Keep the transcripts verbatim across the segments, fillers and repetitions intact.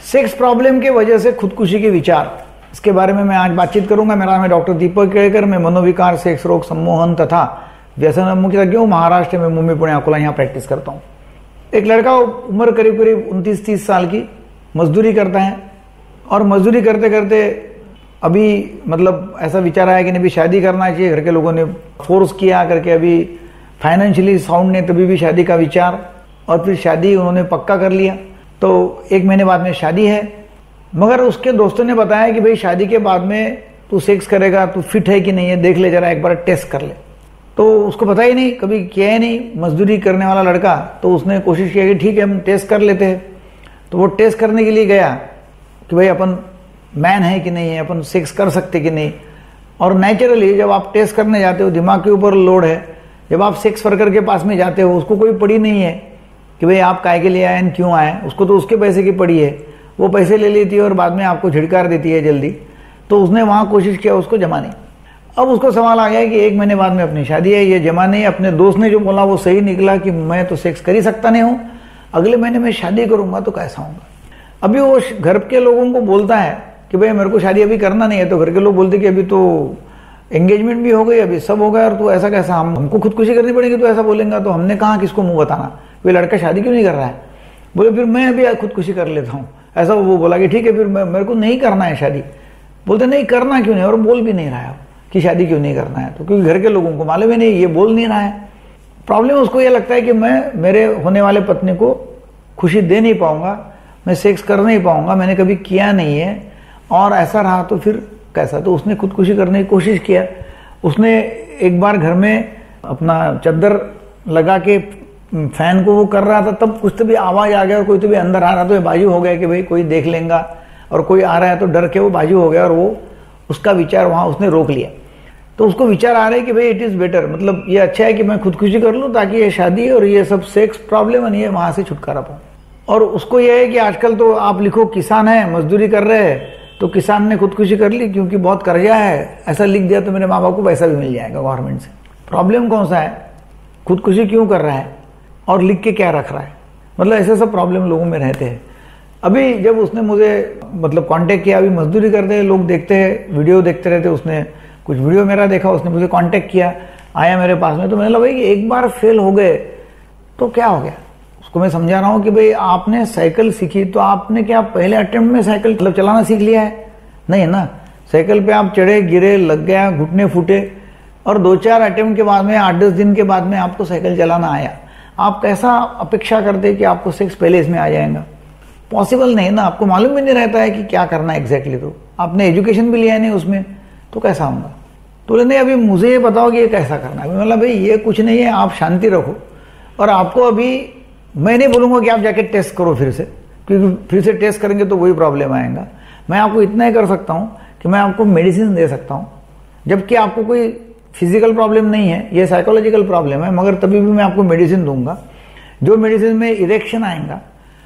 Sex problem के वजह से खुदकुशी के विचार, इसके बारे में मैं आज बातचीत करूंगा। मेरा नाम है डॉक्टर दीपक केळकर। मैं मनोविकार, सेक्स रोग, सम्मोहन तथा व्यसन मुख्यतज्ञ हूँ। महाराष्ट्र में मुंबई, पुणे, अकोला यहाँ प्रैक्टिस करता हूँ। एक लड़का उम्र करीब करीब उनतीस तीस साल की, मजदूरी करता है और मजदूरी करते करते अभी मतलब ऐसा विचार आया कि नहीं भी शादी करना चाहिए। घर के लोगों ने फोर्स किया करके अभी फाइनेंशियली साउंड ने तभी भी शादी का विचार, और फिर शादी उन्होंने पक्का कर लिया। तो एक महीने बाद में शादी है, मगर उसके दोस्तों ने बताया कि भाई शादी के बाद में तू सेक्स करेगा, तू फिट है कि नहीं है, देख ले जरा, एक बार टेस्ट कर ले। तो उसको पता ही नहीं, कभी किया ही नहीं, मजदूरी करने वाला लड़का। तो उसने कोशिश किया कि ठीक है हम टेस्ट कर लेते हैं। तो वो टेस्ट करने के लिए गया कि भाई अपन मैन है कि नहीं है, अपन सेक्स कर सकते कि नहीं। और नेचुरली जब आप टेस्ट करने जाते हो, दिमाग के ऊपर लोड है, जब आप सेक्स वर्कर के पास में जाते हो, उसको कोई पड़ी नहीं है कि भाई आप काय के लिए आए हैं, क्यों आए, उसको तो उसके पैसे की पड़ी है। वो पैसे ले लेती है और बाद में आपको झिड़कार देती है जल्दी। तो उसने वहाँ कोशिश किया उसको जमा नहीं। अब उसको सवाल आ गया कि एक महीने बाद में अपनी शादी है, ये जमा नहीं। अपने दोस्त ने जो बोला वो सही निकला कि मैं तो सेक्स कर ही सकता नहीं हूँ, अगले महीने में शादी करूंगा तो कैसा होगा। अभी वो घर के लोगों को बोलता है कि भाई मेरे को शादी अभी करना नहीं है। तो घर के लोग बोलते कि अभी तो एंगेजमेंट भी हो गई, अभी सब हो गया, और तू ऐसा कैसा, हम हमको खुदकुशी करनी पड़ेगी तो ऐसा बोलेंगे। तो हमने कहा किसको मुंह बताना, वे लड़का शादी क्यों नहीं कर रहा है। बोले फिर मैं अभी खुदकुशी कर लेता हूँ, ऐसा वो बोला कि ठीक है फिर मैं मेरे को नहीं करना है शादी। बोलते नहीं करना क्यों नहीं, और बोल भी नहीं रहा है कि शादी क्यों नहीं करना है। तो क्योंकि घर के लोगों को मालूम ही नहीं, ये बोल नहीं रहा है। प्रॉब्लम उसको ये लगता है कि मैं मेरे होने वाले पत्नी को खुशी दे नहीं पाऊंगा, मैं सेक्स कर नहीं पाऊंगा, मैंने कभी किया नहीं है, और ऐसा रहा तो फिर कैसा। तो उसने खुदकुशी करने की कोशिश किया। उसने एक बार घर में अपना चादर लगा के फैन को वो कर रहा था, तब कुछ तो भी आवाज आ गया और कोई तो भी अंदर आ रहा, तो बाजू हो गया कि भाई कोई देख लेगा, और कोई आ रहा है तो डर के वो बाजू हो गया, और वो उसका विचार वहां उसने रोक लिया। तो उसको विचार आ रहा है कि भाई इट इज बेटर, मतलब ये अच्छा है कि मैं खुदकुशी कर लूं ताकि ये शादी और ये सब सेक्स प्रॉब्लम नहीं है, वहां से छुटकारा पाऊं। और उसको ये है कि आजकल तो आप लिखो किसान है, मजदूरी कर रहे हैं, तो किसान ने खुदकुशी कर ली क्योंकि बहुत कर्जा है, ऐसा लिख दिया तो मेरे माँ बाप को पैसा भी मिल जाएगा गवर्नमेंट से। प्रॉब्लम कौन सा है, खुदकुशी क्यों कर रहा है और लिख के क्या रख रहा है, मतलब ऐसे सब प्रॉब्लम लोगों में रहते हैं। अभी जब उसने मुझे मतलब कांटेक्ट किया, अभी मजदूरी करते हैं लोग, देखते हैं वीडियो देखते रहते, उसने कुछ वीडियो मेरा देखा, उसने मुझे कांटेक्ट किया, आया मेरे पास में। तो मैंने लगा भाई कि एक बार फेल हो गए तो क्या हो गया। उसको मैं समझा रहा हूँ कि भाई आपने साइकिल सीखी तो आपने क्या पहले अटेम्प्ट में साइकिल मतलब चलाना सीख लिया है, नहीं है ना। साइकिल पे आप चढ़े, गिरे, लग गया, घुटने फूटे, और दो चार अटेम्प्ट के बाद में, आठ दस दिन के बाद में आपको साइकिल चलाना आया। आप कैसा अपेक्षा करते कि आपको सेक्स पहले इसमें आ जाएगा, पॉसिबल नहीं ना। आपको मालूम भी नहीं रहता है कि क्या करना है एग्जैक्टली, तो आपने एजुकेशन भी लिया नहीं उसमें, तो कैसा होगा। तो नहीं, अभी मुझे ये बताओ कि ये कैसा करना है। मतलब भाई ये कुछ नहीं है, आप शांति रखो। और आपको अभी मैं नहीं बोलूंगा कि आप जाके टेस्ट करो फिर से, क्योंकि फिर से टेस्ट करेंगे तो वही प्रॉब्लम आएगा। मैं आपको इतना ही कर सकता हूँ कि मैं आपको मेडिसिन दे सकता हूँ, जबकि आपको कोई फिजिकल प्रॉब्लम नहीं है, ये साइकोलॉजिकल प्रॉब्लम है, मगर तभी भी मैं आपको मेडिसिन दूंगा। जो मेडिसिन में इरेक्शन आएगा,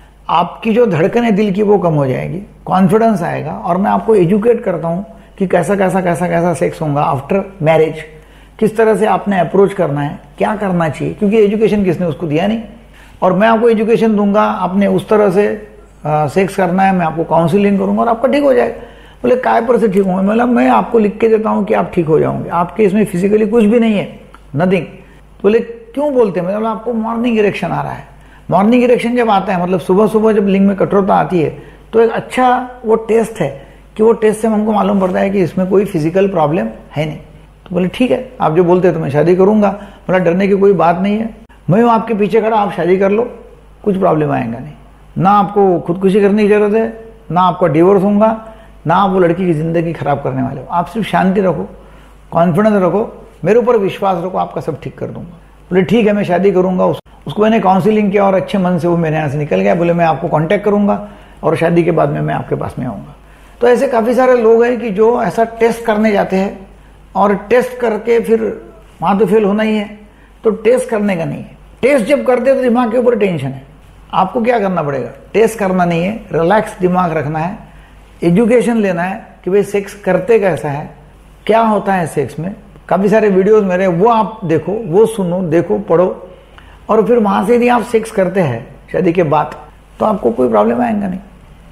आपकी जो धड़कन है दिल की वो कम हो जाएगी, कॉन्फिडेंस आएगा, और मैं आपको एजुकेट करता हूँ कि कैसा कैसा कैसा कैसा सेक्स होगा आफ्टर मैरिज, किस तरह से आपने अप्रोच करना है, क्या करना चाहिए, क्योंकि एजुकेशन किसने उसको दिया नहीं। और मैं आपको एजुकेशन दूंगा, आपने उस तरह से आ, सेक्स करना है, मैं आपको काउंसलिंग करूंगा और आपका ठीक हो जाएगा। बोले काय पर से ठीक होंगे, मतलब मैं आपको लिख के देता हूँ कि आप ठीक हो जाओगे, आपके इसमें फिजिकली कुछ भी नहीं है, नथिंग। बोले क्यों बोलते हैं, मतलब आपको मॉर्निंग इरेक्शन आ रहा है। मॉर्निंग इरेक्शन जब आता है, मतलब सुबह सुबह जब लिंग में कठोरता आती है, तो एक अच्छा वो टेस्ट है कि वो टेस्ट से हमको मालूम पड़ता है कि इसमें कोई फिजिकल प्रॉब्लम है नहीं। तो बोले ठीक है, आप जो बोलते हैं तो मैं शादी करूंगा। बोला डरने की कोई बात नहीं है, मैं हूँ आपके पीछे खड़ा, आप शादी कर लो, कुछ प्रॉब्लम आएगा नहीं। ना आपको खुदकुशी करने की जरूरत है, ना आपका डिवोर्स होगा, ना आप वो लड़की की जिंदगी खराब करने वाले हो। आप सिर्फ शांति रखो, कॉन्फिडेंस रखो, मेरे ऊपर विश्वास रखो, आपका सब ठीक कर दूंगा। बोले ठीक है मैं शादी करूंगा। उस, उसको मैंने काउंसलिंग किया और अच्छे मन से वो मेरे यहाँ से निकल गया। बोले मैं आपको कांटेक्ट करूंगा और शादी के बाद में मैं आपके पास में आऊंगा। तो ऐसे काफी सारे लोग हैं कि जो ऐसा टेस्ट करने जाते हैं और टेस्ट करके फिर वहां तो फेल होना ही है, तो टेस्ट करने का नहीं है। टेस्ट जब करते हैं तो दिमाग के ऊपर टेंशन है। आपको क्या करना पड़ेगा, टेस्ट करना नहीं है, रिलैक्स दिमाग रखना है, एजुकेशन लेना है कि भाई सेक्स करते कैसा है, क्या होता है सेक्स में। काफी सारे वीडियोस मेरे, वो आप देखो, वो सुनो, देखो, पढ़ो, और फिर वहां से यदि आप सेक्स करते हैं शादी के बाद तो आपको कोई प्रॉब्लम आएगा नहीं।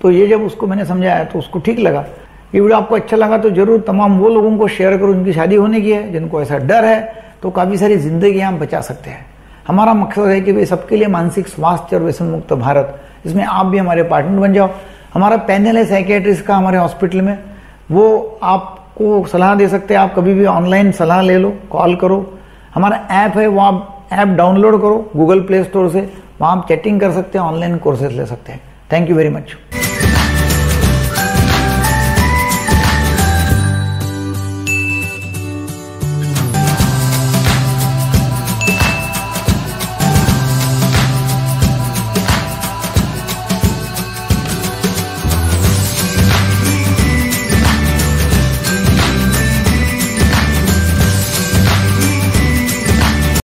तो ये जब उसको मैंने समझाया तो उसको ठीक लगा। ये वीडियो आपको अच्छा लगा तो जरूर तमाम वो लोगों को शेयर करो जिनकी शादी होने की है, जिनको ऐसा डर है, तो काफ़ी सारी जिंदगी हम बचा सकते हैं। हमारा मकसद है कि भाई सबके लिए मानसिक स्वास्थ्य और व्यसन मुक्त भारत, इसमें आप भी हमारे पार्टनर बन जाओ। हमारा पैनल है साइकियाट्रिस्ट का हमारे हॉस्पिटल में, वो आपको सलाह दे सकते हैं। आप कभी भी ऑनलाइन सलाह ले लो, कॉल करो। हमारा ऐप है, वो आप ऐप डाउनलोड करो गूगल प्ले स्टोर से, वहाँ आप चैटिंग कर सकते हैं, ऑनलाइन कोर्सेज ले सकते हैं। Thank you very much.